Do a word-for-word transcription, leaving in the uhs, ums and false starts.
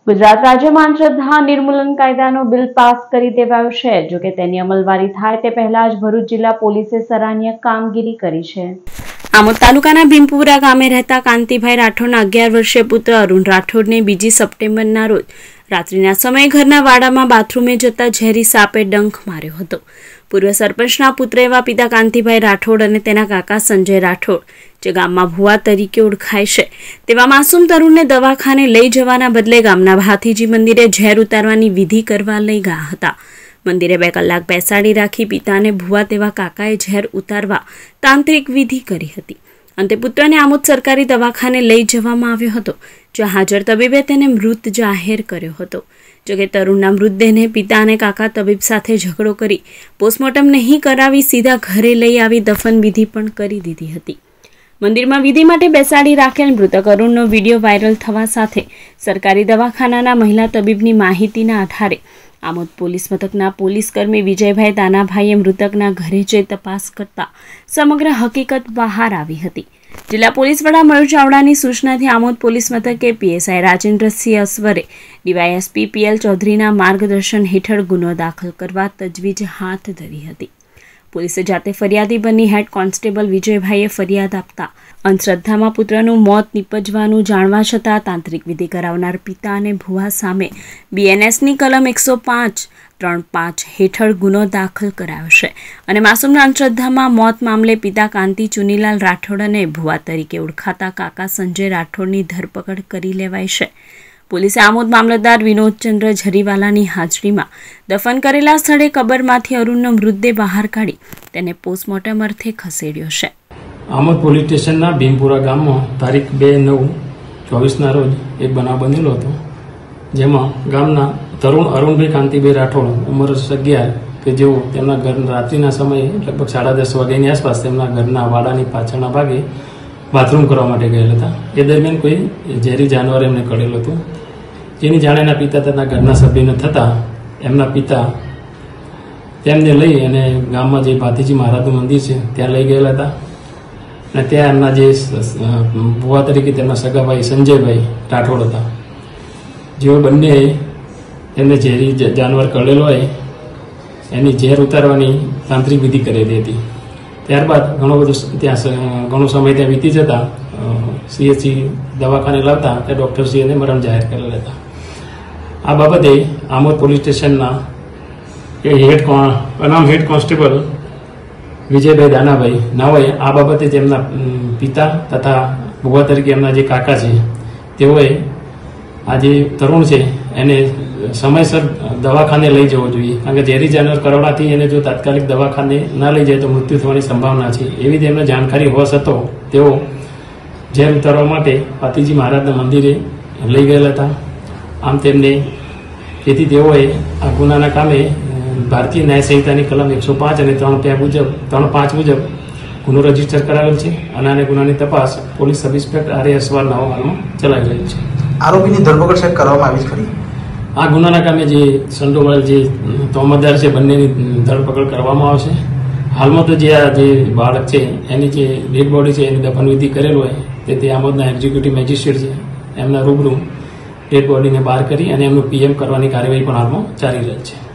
ગુજરાત રાજ્યમાં અંધશ્રદ્ધા નિર્મૂલન કાયદાનો બિલ પાસ કરી દેવાયો છે. જોકે તેની અમલવારી થાય તે પહેલા જ ભરૂચ જિલ્લા પોલીસે સરાહનીય કામગીરી કરી છે. આમોદ તાલુકાના ભીમપુરા ગામે રહેતા કાંતિભાઈ રાઠોડના અગિયાર વર્ષીય પુત્ર અરુણ રાઠોડને બીજી સપ્ટેમ્બરના રોજ રાત્રિના સમયે ઘરના વાડામાં બાથરૂમે જતા ઝેરી સાપે ડંખ માર્યો હતો. પૂર્વ સરપંચના પુત્ર એવા પિતા કાંતિભાઈ રાઠોડ અને તેના કાકા સંજય રાઠોડ, જે ગામમાં ભુવા તરીકે ઓળખાય છે, તેવા માસૂમ તરુણને દવાખાને લઈ જવાના બદલે ગામના ભાતીજી મંદિરે ઝેર ઉતારવાની વિધિ કરવા લઈ ગયા હતા. મંદિરે બે કલાક બેસાડી રાખી પિતાને ભુવા તેવા કાકાએ ઝેર ઉતારવા તાંત્રિક વિધિ કરી હતી. અંતે પુત્રને આમોદ સરકારી દવાખાને લઈ જવામાં આવ્યો હતો, જ્યાં હાજર તબીબે તેને મૃત જાહેર કર્યો હતો. જોકે તરુણના મૃતદેહને પિતા અને કાકા તબીબ સાથે ઝઘડો કરી પોસ્ટમોર્ટમ નહીં કરાવી સીધા ઘરે લઈ આવી દફન વિધિ પણ કરી દીધી હતી. મંદિરમાં વિધિ માટે બેસાડી રાખેલ મૃતક અરુણનો વિડીયો વાયરલ થવા સાથે સરકારી દવાખાનાના મહિલા તબીબની માહિતીના આધારે આમોદ પોલીસ મથકના પોલીસ કર્મી વિજયભાઈ દાનાભાઈએ મૃતકના ઘરે જઈ તપાસ કરતા સમગ્ર હકીકત બહાર આવી હતી. જિલ્લા પોલીસ વડા મયુર ચાવડાની સૂચનાથી આમોદ પોલીસ મથકે પીએસઆઈ રાજેન્દ્રસિંહ અસવરે ડીવાયએસપી પીએલ ચૌધરીના માર્ગદર્શન હેઠળ ગુનો દાખલ કરવા તજવીજ હાથ ધરી હતી. પોલીસે જાતે ફરિયાદી બની હેડ કોન્સ્ટેબલ વિજયભાઈએ ફરિયાદ આપતા અંધશ્રદ્ધામાં પુત્રનું મોત નિપજવાનું જાણવા છતાં તાંત્રિક વિધિ કરાવનાર પિતા અને ભુવા સામે બીએનએસની કલમ એકસો પાંચ ત્રણ પાંચ હેઠળ ગુનો દાખલ કરાયો છે અને માસૂમના અંધશ્રદ્ધામાં મોત મામલે પિતા કાંતિ ચુનીલાલ રાઠોડ અને ભુવા તરીકે ઓળખાતા કાકા સંજય રાઠોડની ધરપકડ કરી લેવાઈ છે. પોલીસે આમોદ મામલતદાર વિનોદચંદ્ર ઝરીવાલાની હાજરીમાં દફન કરેલા સ્થળે કબરમાંથી અરુણનો મૃતદેહ બહાર કાઢી તેને પોસ્ટમોર્ટમ અર્થે ખસેડ્યો છે. આમોદ પોલીસ સ્ટેશનના ભીમપુરા ગામમાં તારીખ બે નવ ચોવીસના રોજ એક બનાવ બનેલો હતો, જેમાં ગામના તરુણ અરુણભાઈ કાંતિભાઈ રાઠોડ ઉંમર અગિયાર કે જેઓ તેમના ઘર રાત્રિના સમયે લગભગ સાડા દસ વાગ્યાની આસપાસ તેમના ઘરના વાડાની પાછળના ભાગે બાથરૂમ કરવા માટે ગયેલા હતા. એ દરમિયાન કોઈ ઝેરી જાનવર એમને કરેલું હતું, જેની જાણ એના પિતા તથા ઘરના સભ્યને થતાં એમના પિતા તેમને લઈ અને ગામમાં જે ભાતીજી મહારાજનું મંદિર છે ત્યાં લઈ ગયેલા હતા અને ત્યાં એમના જે ભુવા તરીકે તેમના સગાભાઈ સંજયભાઈ રાઠોડ હતા, જેઓ બંને એમને ઝેરી જાનવર કરેલો હોય એની ઝેર ઉતારવાની તાંત્રિક વિધિ કરેલી હતી. ત્યારબાદ ઘણો બધો ત્યાં ઘણો સમય ત્યાં વીતી જતા સીએચસી દવાખાને લાવતા તે ડૉક્ટરશ્રીને મરણ જાહેર કરેલા હતા. આ બાબતે આમોદ પોલીસ સ્ટેશનના હેડ અનામ હેડ કોન્સ્ટેબલ વિજયભાઈ દાનાભાઈ નાઓએ આ બાબતે તેમના પિતા તથા ભુવા તરીકે એમના જે કાકા છે તેઓએ આ જે તરુણ છે એને સમયસર દવાખાને લઈ જવો જોઈએ, કારણ કે ઝેરી જાનવર કરવાથી એને જો તાત્કાલિક દવાખાને ના લઈ જાય તો મૃત્યુ થવાની સંભાવના છે. એવી તેમને જાણકારી હોવા છતાં તેઓ ઝેર ઉતારવા માટે ભાતીજી મહારાજના મંદિરે લઈ ગયેલા હતા. આમ તેમને તેથી તેઓએ આ ગુનાના કામે ભારતીય ન્યાય સંહિતાની કલમ એકસો પાંચ અને ત્રણ બે મુજબ ત્રણ પાંચ મુજબ ગુનો રજીસ્ટર કરાવેલ છે અને આને ગુનાની તપાસ police sub inspector R A Asvar નાઓ હાલમાં ચલાવી રહી છે. આરોપીની ધરપકડ સાહેબ કરવામાં આવી ખરી? આ ગુનાના કામે જે સંડોવાયેલ જે તોહમતદાર છે બંનેની ધરપકડ કરવામાં આવશે. હાલમાં તો જે આ જે બાળક છે એની જે ડેડ બોડી છે એની દફનવિધિ કરેલું હોય તે તે આમોદના એક્ઝિક્યુટિવ મેજિસ્ટ્રેટ છે એમના રૂબરૂ ડેડ બોડીને બહાર કરી અને એમનું પીએમ કરવાની કાર્યવાહી પણ હાલમાં ચાલી રહી છે.